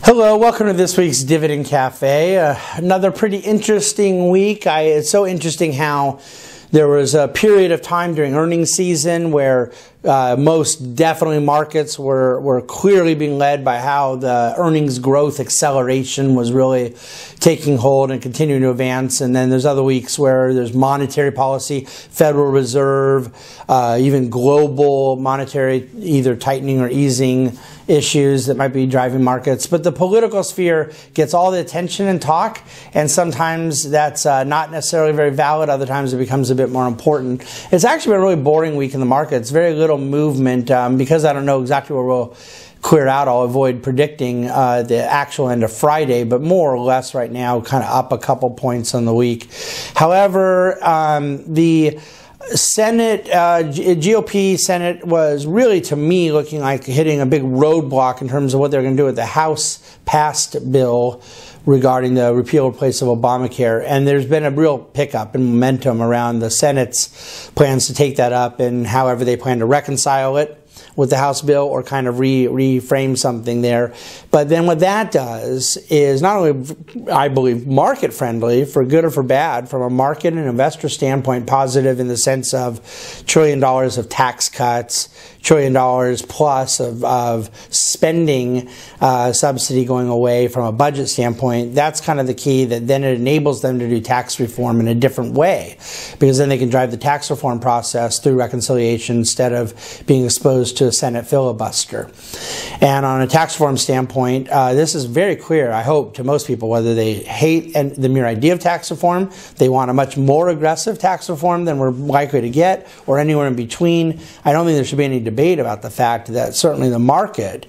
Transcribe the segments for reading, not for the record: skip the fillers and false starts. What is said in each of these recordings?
Hello, welcome to this week's Dividend Cafe. Another pretty interesting week. It's so interesting how there was a period of time during earnings season where most definitely markets were clearly being led by how the earnings growth acceleration was really taking hold and continuing to advance. And then there's other weeks where there's monetary policy, Federal Reserve, even global monetary either tightening or easing issues that might be driving markets. But the political sphere gets all the attention and talk, and sometimes that's not necessarily very valid. Other times it becomes a bit more important. It's actually been a really boring week in the markets. Very little movement. Because I don't know exactly where we'll clear out, I'll avoid predicting the actual end of Friday, but more or less right now kind of up a couple points on the week. However, the Senate, GOP Senate was really, to me, looking like hitting a big roadblock in terms of what they're going to do with the House passed bill regarding the repeal or replace of Obamacare. And there's been a real pickup in momentum around the Senate's plans to take that up and however they plan to reconcile it with the House bill or kind of reframe something there. But then what that does is not only, I believe, market friendly for good or for bad, from a market and investor standpoint, positive in the sense of $1 trillion of tax cuts, $1 trillion plus of spending subsidy going away from a budget standpoint. That's kind of the key, that then it enables them to do tax reform in a different way, because then they can drive the tax reform process through reconciliation instead of being exposed to a Senate filibuster. And on a tax reform standpoint, this is very clear, I hope, to most people, whether they hate the mere idea of tax reform, they want a much more aggressive tax reform than we're likely to get, or anywhere in between. I don't think there should be any debate about the fact that certainly the market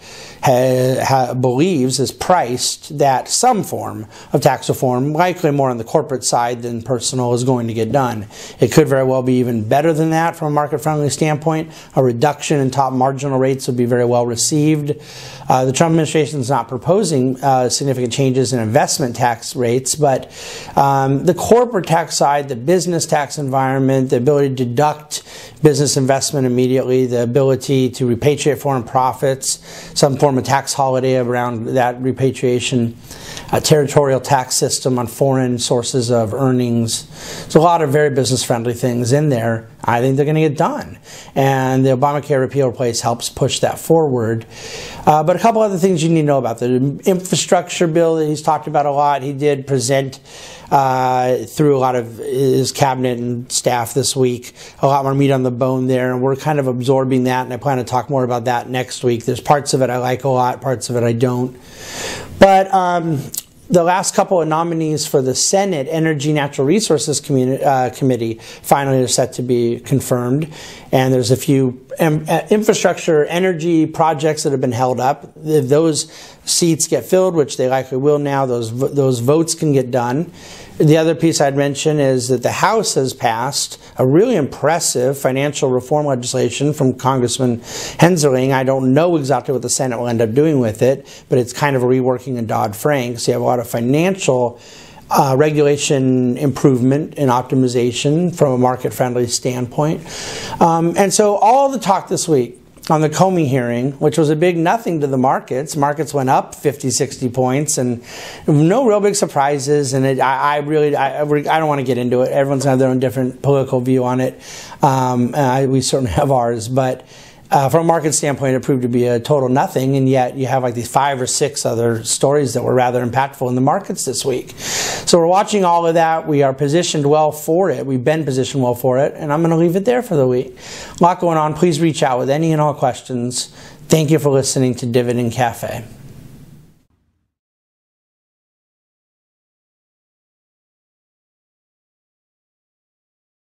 believes, is priced, that some form of tax reform, likely more on the corporate side than personal, is going to get done. It could very well be even better than that from a market-friendly standpoint. A reduction in top marginal rates would be very well received. The Trump administration is not proposing significant changes in investment tax rates, but the corporate tax side, the business tax environment, the ability to deduct business investment immediately, the ability to repatriate foreign profits, some form of tax holiday around that repatriation, a territorial tax system on foreign sources of earnings. So a lot of very business-friendly things in there. I think they're going to get done. And the Obamacare repeal replace helps push that forward. But a couple other things you need to know about. The infrastructure bill that he's talked about a lot, he did present through a lot of his cabinet and staff this week. A lot more meat on the bone there, and we're kind of absorbing that, and I plan to talk more about that next week. There's parts of it I like a lot, parts of it I don't. But the last couple of nominees for the Senate Energy Natural Resources Committee finally are set to be confirmed, and there's a few infrastructure energy projects that have been held up. If those seats get filled, which they likely will now, those votes can get done. The other piece I'd mention is that the House has passed a really impressive financial reform legislation from Congressman Henseling. I don't know exactly what the Senate will end up doing with it, but it's kind of a reworking of Dodd-Frank. So you have a lot of financial regulation improvement and optimization from a market-friendly standpoint. And so all the talk this week on the Comey hearing, which was a big nothing to the markets. Markets went up 50, 60 points, and no real big surprises. And I don't want to get into it. Everyone's going to have their own different political view on it. We certainly have ours. But from a market standpoint, it proved to be a total nothing, and yet you have like these 5 or 6 other stories that were rather impactful in the markets this week. So we're watching all of that. We are positioned well for it. We've been positioned well for it, and I'm going to leave it there for the week. A lot going on. Please reach out with any and all questions. Thank you for listening to Dividend Cafe.